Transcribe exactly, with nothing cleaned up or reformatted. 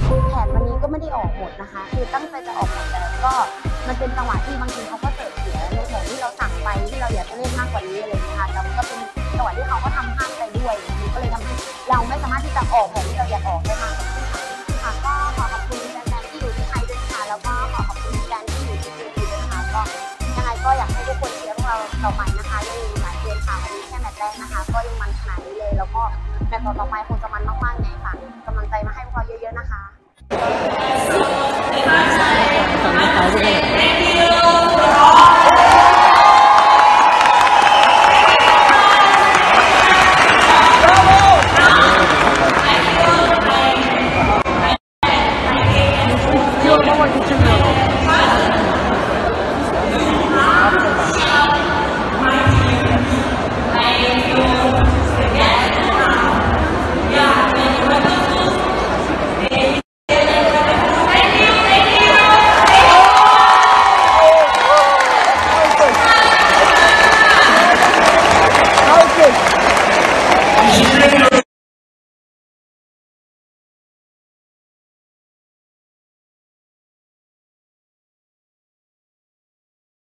แผนวันนี้ก็ไม่ได้ออกหมดนะคะคือตั้งใจจะออกหมดแต่ก็มันเป็นจังหวะที่บางทีเขาก็เสิร์ฟเสียในแผนที่เราสั่งไปที่เราอยากจะเล่นมากกว่านี้อะไรอย่างเงี้ยค่ะแต่มันก็เป็นจังหวะที่เขาก็ทำพลาดไปด้วยมันก็เลยทำให้เราไม่สามารถที่จะออกแผนที่เราอยากออกได้มากค่ะก็ขอขอบคุณแฟนๆที่อยู่ที่ไทยด้วยนะคะแล้วก็ขอขอบคุณแฟนที่อยู่ที่เกาหลีด้วยนะคะก็ยังไงก็อยากให้ทุกคนเชียร์พวกเราต่อไปนะคะยังมีหลายเกมค่ะวันนี้แค่แมตช์แรกนะคะก็ยังมันขนาดนี้เลยแล้วก็แมตช์ต่อๆไปคงจะมันมากๆใน